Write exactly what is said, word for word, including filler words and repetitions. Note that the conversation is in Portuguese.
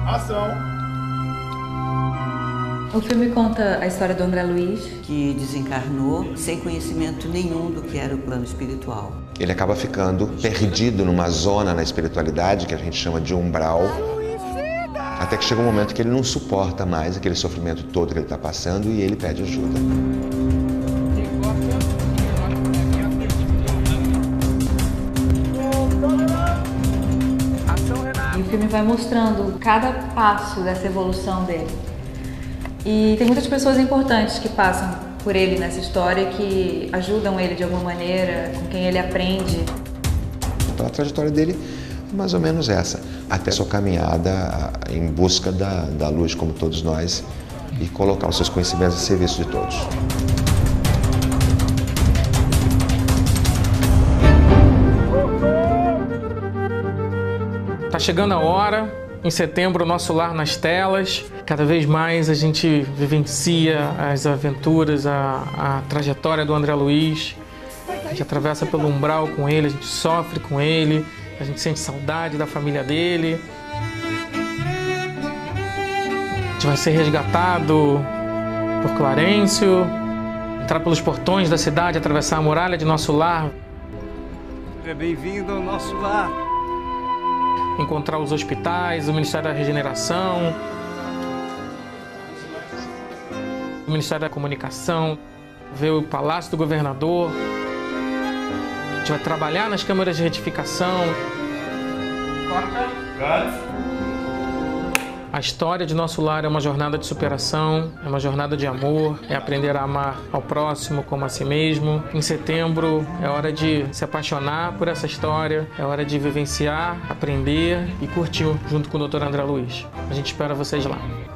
Ação! O filme conta a história do André Luiz, que desencarnou sem conhecimento nenhum do que era o plano espiritual. Ele acaba ficando perdido numa zona na espiritualidade que a gente chama de umbral, até que chega um momento que ele não suporta mais aquele sofrimento todo que ele está passando e ele pede ajuda. E o filme vai mostrando cada passo dessa evolução dele. E tem muitas pessoas importantes que passam por ele nessa história, que ajudam ele de alguma maneira, com quem ele aprende. Então a trajetória dele é mais ou menos essa, até sua caminhada em busca da, da luz, como todos nós, e colocar os seus conhecimentos a serviço de todos. Tá chegando a hora. Em setembro, o Nosso Lar nas telas. Cada vez mais a gente vivencia as aventuras, a, a trajetória do André Luiz. A gente atravessa pelo umbral com ele, a gente sofre com ele, a gente sente saudade da família dele. A gente vai ser resgatado por Clarencio, entrar pelos portões da cidade, atravessar a muralha de Nosso Lar. Seja bem-vindo ao Nosso Lar. Encontrar os hospitais, o Ministério da Regeneração, o Ministério da Comunicação, ver o Palácio do Governador. A gente vai trabalhar nas câmaras de retificação. A história de Nosso Lar é uma jornada de superação, é uma jornada de amor, é aprender a amar ao próximo como a si mesmo. Em setembro é hora de se apaixonar por essa história, é hora de vivenciar, aprender e curtir junto com o doutor André Luiz. A gente espera vocês lá.